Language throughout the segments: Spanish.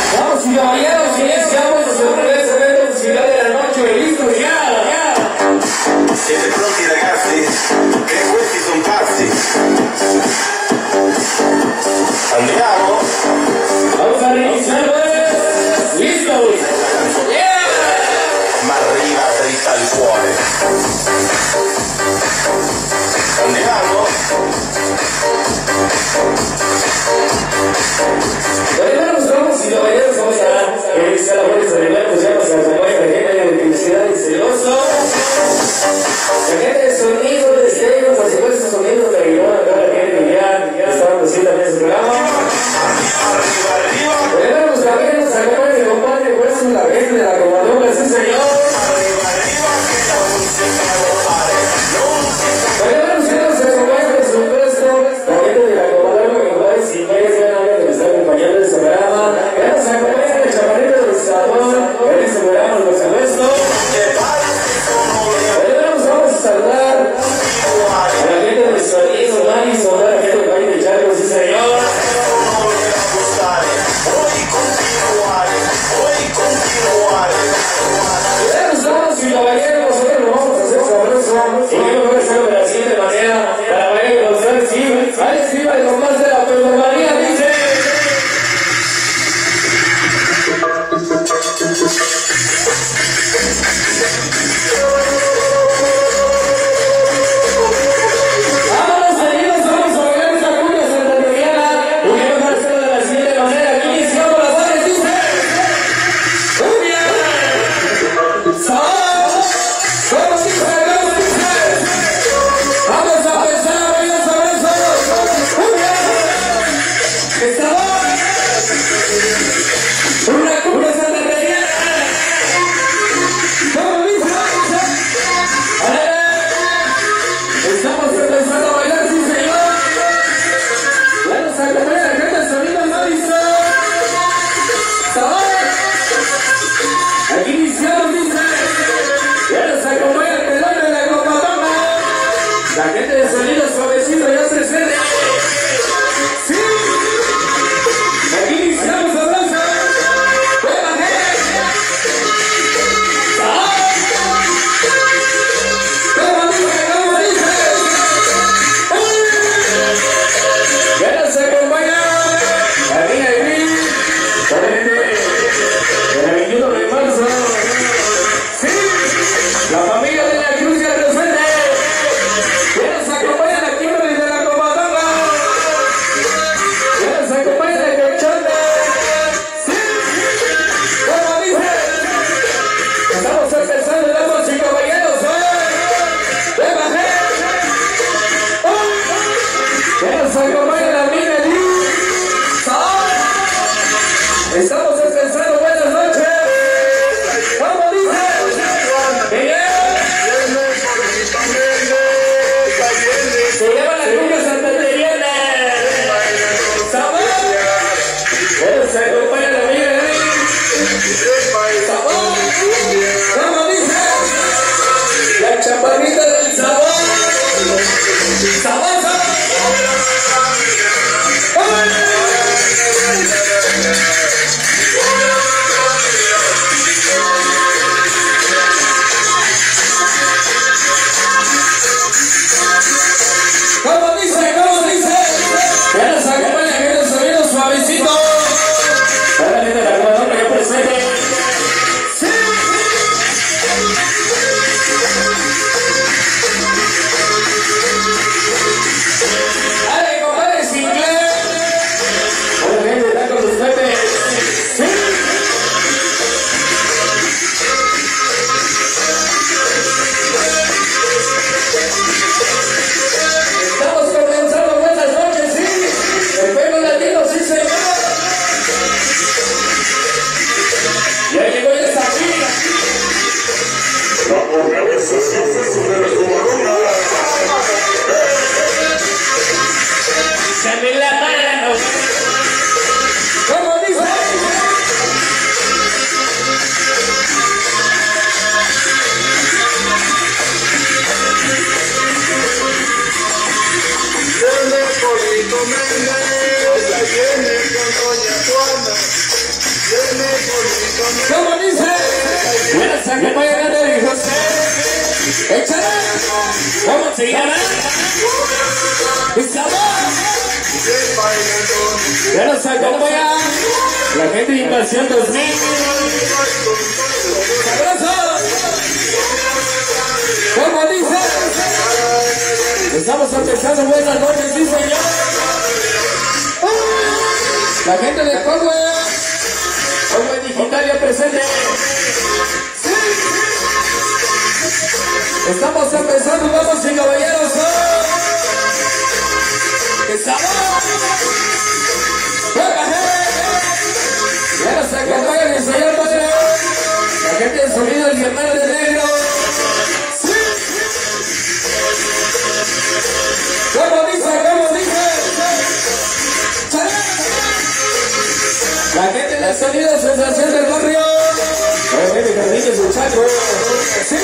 Vamos y caballeros, iniciamos el primer evento musical de la noche. Listo, ya. Siete pronti ragazzi? Che questi son pazzi. Andiamo? Vamos a reiniciar, pues. Listo. Ma arriva dritta al cuore. Andiamo? Bueno, nos vamos y caballeros, vamos a iniciar la vuelta de nivel, pues ya nos acompaña la gente de electricidad y celoso. La gente de sonido, de estéreo, por supuesto, sonido de Aguilar, acá la gente de ya estaban presentes en este programa. Bueno, pues también nos acompaña el compadre, pues la gente de la comadrona, sí señor. Bueno, si nos acompaña, por supuesto, la gente de la comadrona, que compadre, si no es buena hora que nos está acompañando en este programa. Ya nos acompaña el chaparrito del Salvador, en este programa, por supuesto. Vamos a saludar a la gente de Sonido, Mari, a la gente del país de Charco, sí señor. Vamos y caballeros, nosotros lo vamos a hacer sabroso y yo voy a hacerlo de la siguiente manera para poder conocer si Alex Viva de compás de la performaría dice. Vámonos, seguimos, vamos a bailar esta cumbia santandereana y vamos a hacerlo de la siguiente manera. Aquí iniciamos las bares, dice cumbia. Vamos a empezar a bailar sabroso. Una cumbia santandereana. ¿Cómo dice? Estamos empezando a bailar, sí señor. Ya nos acompaña la gente del sonido Madison. Sabor. Aquí iniciamos, dice. Ya nos acompaña el pelón de la comadrona. La gente de sonido suavecito ya se cede. Sí. Aquí iniciamos, abrazo. ¡Buena gente! ¡Sabor! ¿Cómo dice? Ya nos acompaña la niña de mí. El 21 de marzo. Sí. La familia de la Cruz ya presente. Ya nos acompaña la Kimberly de la comadrona. Ya nos acompaña la Cachonda. Sí. ¿Cómo dice? Estamos empezando, damas y caballeros. ¡De bajé! Ya nos acompaña la niña de mí. Estamos empezando, buenas noches. ¿Cómo dice? Se llama la cumbia santandereana. ¡Sabor! Se acompaña la amiga de mí. ¡Sabor! ¿Cómo dice? La chaparrita del sabor. ¡Sabor, sabor! ¿Cómo dice? Buena saca para ganar de José. Échale. ¿Cómo se llama? Buena saca para la gente de Invasión 2000. ¡Sabroso! ¿Cómo dice? Estamos empezando. Buenas noches, sí señor. La gente de Conway Digital ya presente. Estamos empezando, vamos y caballeros. ¡Estamos! Ya nos acompaña el señor padre. La gente de sonido, el hermano de negro. ¿Cómo dice? ¿Cómo dice? La gente de sonido, sensación del barrio. Obviamente, Carlitos, su chaco. Sí.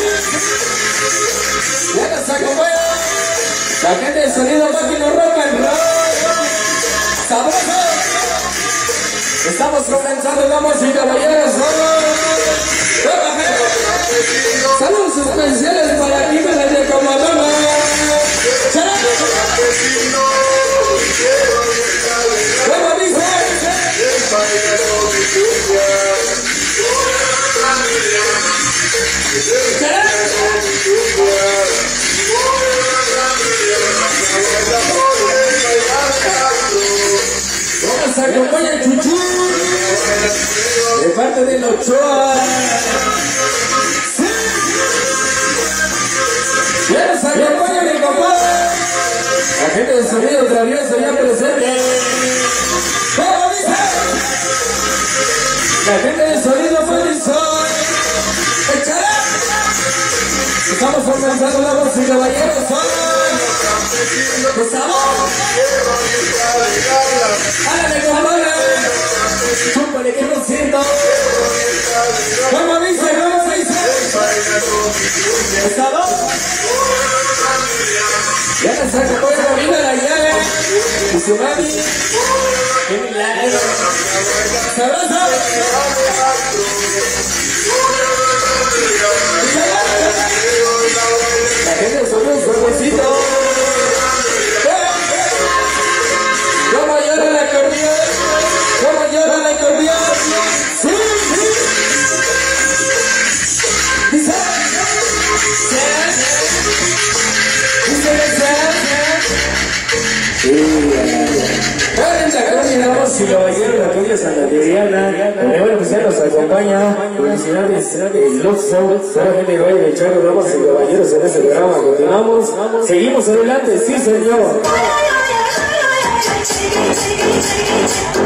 Ya nos acompaña la gente de sonido, máquina rock and roll. ¡Sabroso! Estamos comenzando, damas y caballeros. Saludos especiales para aquí, para el de Comodoro. ¿Cómo dice? Nos acompaña el Chuchu de parte del Ochoa. Ya nos acompaña mi papá. La gente de sonido travieso ya presente. ¿Cómo dice? La gente de sonido Madison. ¡Echará! Estamos comenzando, damas y caballeros. ¡Estamos! ¡Hágale, compadre! ¡Chúpale que no siento! ¿Cómo dice? ¿Cómo dice? ¿Estamos? Ya nos acompaña la vida de la llave y su mami. ¡Qué milagro! ¡Sabroso! La gente de sonido suavecito. ¿Cómo llora la acordeón? ¿Cómo llora la acordeón? ¡Sí! Dice. Damas y caballeros, la familia santandereana, bueno, pues ya nos acompaña felicidades el Luxo, toda la gente que vaya a echar, damas y caballeros, en este programa. Continuamos, seguimos adelante, sí señor.